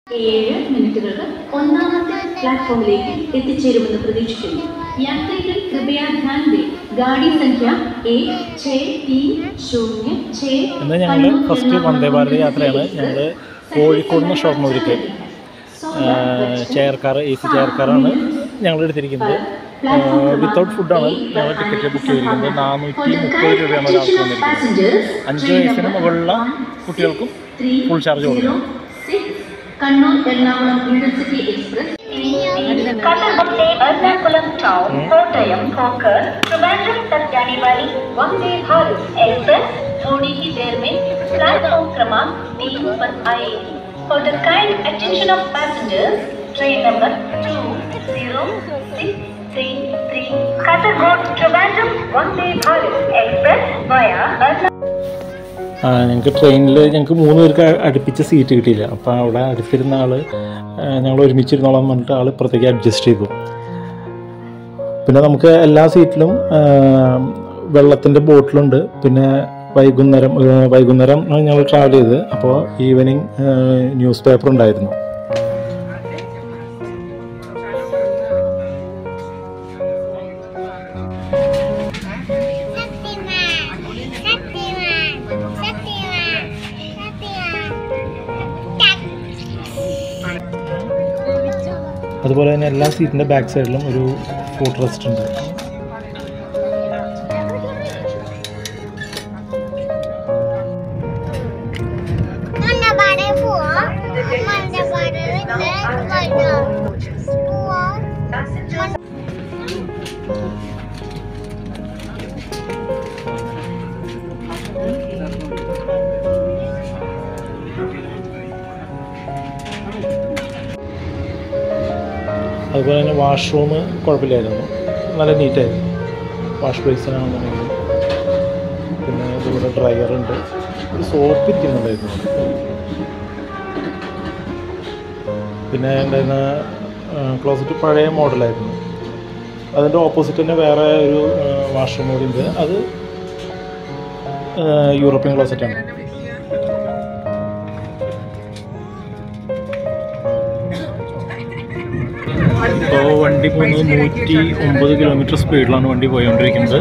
7 മിനിറ്റുകൾക്ക് ഒന്നാമത്തെ പ്ലാറ്റ്ഫോമിലേക്ക് എത്തിച്ചേരുമെന്ന് പ്രതീക്ഷിക്കുന്നു. യാത്രികർ കൃപയാ ധ്യാൻ ദേ ഗാഡി സംഖ്യ 1630 ഇന്ന് ഞങ്ങൾ ഫസ്റ്റ് വന്ദേ ഭാരത് യാത്രയാണ്. ഞങ്ങൾ കോഴിക്കോട് നിന്ന് ഷൊർണൂർക്ക് ചെയർ കാർ, AC ചെയർ കാറാണ് ഞങ്ങൾ എടുത്തിരിക്കുന്നത്. വിത്തൗട്ട് ഫുഡാണ് ഞങ്ങൾ ടിക്കറ്റ് ബുക്ക് ചെയ്തിരിക്കുന്നത്. 430 രൂപയാണ് ഒരാൾക്ക് വന്നിരിക്കുന്നത്. 5 വയസ്സിന് മുകളിലുള്ള കുട്ടികൾക്കും ഫുൾ ചാർജ് കൊടുക്കണം. Kannur Ernakulam intercity express Kasaragod Ernakulam town Kottayam होकर त्रिवेंद्रम तक जाने वाली वंदे भारत एक्सप्रेस थोड़ी ही देर में प्लेटफॉर्म क्रमांक 3 पर आएगी. For the kind attention of passengers, train number 20633 Kasaragod Trivandrum Vande Bharat express via ഞങ്ങൾക്ക് ട്രെയിനിൽ ഞങ്ങൾക്ക് 3 പേർക്ക് അടുപ്പിച്ച സീറ്റ് കിട്ടിയില്ല. അപ്പോൾ അവിടെ അടുത്തിരുന്ന ആൾ ഞങ്ങൾ ഒരുമിച്ചിരുന്നോളാം പറഞ്ഞിട്ട് ആൾ ഇപ്പുറത്തേക്ക് അഡ്ജസ്റ്റ് ചെയ്തു. പിന്നെ നമുക്ക് എല്ലാ സീറ്റിലും വെള്ളത്തിൻ്റെ ബോട്ടിലുണ്ട്. പിന്നെ വൈകുന്നേരം ഞങ്ങൾ ട്രാവൽ ചെയ്ത്, അപ്പോൾ ഈവനിങ് ന്യൂസ് പേപ്പർ ഉണ്ടായിരുന്നു. അതുപോലെ തന്നെ എല്ലാ സീറ്റിൻ്റെ ബാക്ക് സൈഡിലും ഒരു ഫുഡ് റെസ്റ്റ് ഉണ്ട്. അതുപോലെ തന്നെ വാഷ്റൂം കുഴപ്പമില്ലായിരുന്നു, നല്ല നീറ്റായിരുന്നു. വാഷ് ബേസിനാണെന്നുണ്ടെങ്കിൽ പിന്നെ അതുപോലെ ഡ്രയറുണ്ട്, ഒരു സോപ്പ് ഇരിക്കുന്നുണ്ടായിരുന്നു. പിന്നെ ഉണ്ടായിരുന്ന ക്ലോസറ്റ് പഴയ മോഡലായിരുന്നു. അതിൻ്റെ ഓപ്പോസിറ്റ് തന്നെ വേറെ ഒരു വാഷ്റൂം കൂടി ഉണ്ട്. അത് യൂറോപ്യൻ ക്ലോസറ്റാണ്. ഇപ്പോൾ വണ്ടി പോകുന്നത് 109 കിലോമീറ്റർ സ്പീഡിലാണ് വണ്ടി പോയിക്കൊണ്ടിരിക്കുന്നത്.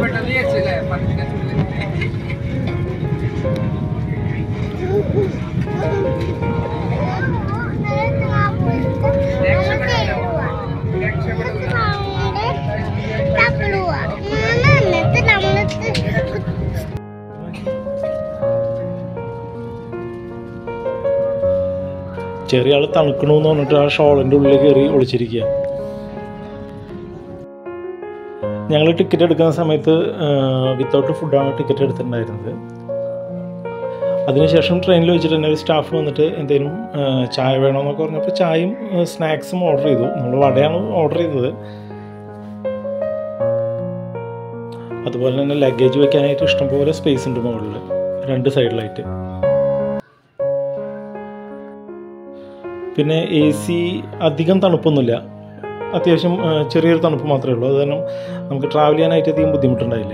ചെറിയ ആൾ തണുക്കണമെന്ന് പറഞ്ഞിട്ട് ആ ഷോളിൻ്റെ ഉള്ളിൽ കയറി ഒളിച്ചിരിക്കുക. ഞങ്ങൾ ടിക്കറ്റ് എടുക്കുന്ന സമയത്ത് വിത്തൗട്ട് ഫുഡാണ് ടിക്കറ്റ് എടുത്തിട്ടുണ്ടായിരുന്നത്. അതിനുശേഷം ട്രെയിനിൽ വെച്ചിട്ട് തന്നെ ഒരു സ്റ്റാഫ് വന്നിട്ട് എന്തെങ്കിലും ചായ വേണമെന്നൊക്കെ പറഞ്ഞപ്പോൾ ചായയും സ്നാക്സും ഓർഡർ ചെയ്തു. നമ്മൾ വടയാണ് ഓർഡർ ചെയ്തത്. അതുപോലെ തന്നെ ലഗേജ് വെക്കാനായിട്ട് ഇഷ്ടംപോലെ സ്പേസ് ഉണ്ട് മുകളിൽ 2 സൈഡിലായിട്ട്. പിന്നെ AC അധികം തണുപ്പൊന്നുമില്ല, അത്യാവശ്യം ചെറിയൊരു തണുപ്പ് മാത്രമേ ഉള്ളൂ. അത് കാരണം നമുക്ക് ട്രാവൽ ചെയ്യാനായിട്ട് അധികം ബുദ്ധിമുട്ടുണ്ടായില്ല.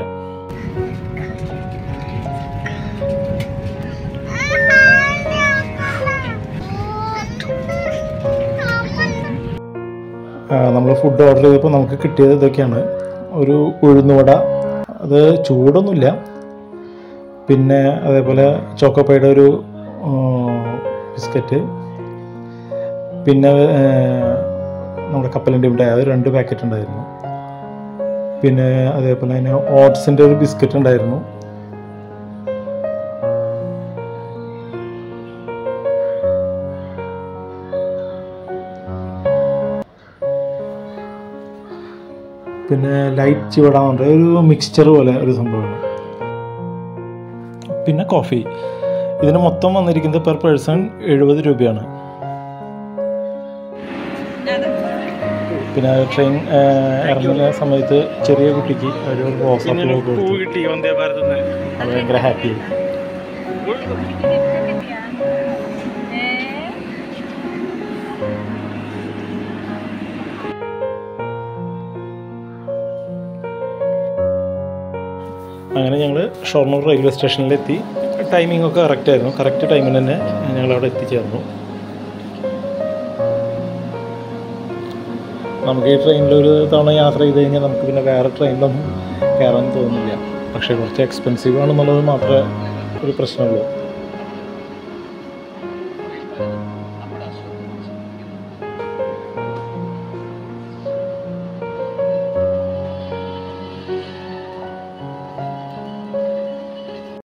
നമ്മൾ ഫുഡ് ഓർഡർ ചെയ്തപ്പോൾ നമുക്ക് കിട്ടിയത് ഇതൊക്കെയാണ്. ഒരു ഉഴുന്നുവട, അത് ചൂടൊന്നുമില്ല. പിന്നെ അതേപോലെ ചോക്കോപ്പയുടെ ഒരു ബിസ്ക്കറ്റ്, പിന്നെ നമ്മുടെ കപ്പലണ്ടി മിഠായി, അത് 2 പാക്കറ്റ് ഉണ്ടായിരുന്നു. പിന്നെ അതേപോലെ തന്നെ ഓട്സിൻ്റെ ഒരു ബിസ്ക്കറ്റ് ഉണ്ടായിരുന്നു. പിന്നെ ലൈറ്റ് ചിവട എന്ന് പറഞ്ഞ ഒരു മിക്സ്ചർ പോലെ ഒരു സംഭവമാണ്. പിന്നെ കോഫി. ഇതിന് മൊത്തം വന്നിരിക്കുന്നത് പെർ പേഴ്സൺ 70 രൂപയാണ്. പിന്നെ ട്രെയിൻ ഇറങ്ങുന്ന സമയത്ത് ചെറിയ കുട്ടിക്ക് ഒരു റോസാപ്പൂ കിട്ടി. വന്ദേ ഭാരത് അത് ഭയങ്കര ഹാപ്പി. അങ്ങനെ ഞങ്ങൾ ഷൊർണൂർ റെയിൽവേ സ്റ്റേഷനിലെത്തി. ടൈമിംഗ് ഒക്കെ കറക്റ്റായിരുന്നു. കറക്റ്റ് ടൈമിൽ തന്നെ ഞങ്ങളവിടെ എത്തിച്ചേർന്നു. നമുക്ക് ഈ ട്രെയിനിലൊരു തവണ യാത്ര ചെയ്ത് കഴിഞ്ഞാൽ നമുക്ക് പിന്നെ വേറെ ട്രെയിനിലൊന്നും കയറാൻ തോന്നുന്നില്ല. പക്ഷേ കുറച്ച് എക്സ്പെൻസീവ് ആണെന്നുള്ളത് മാത്രമേ ഒരു പ്രശ്നമുള്ളൂ.